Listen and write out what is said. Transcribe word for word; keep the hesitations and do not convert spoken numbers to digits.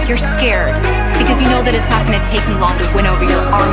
You're scared because you know that it's not going to take me long to win over your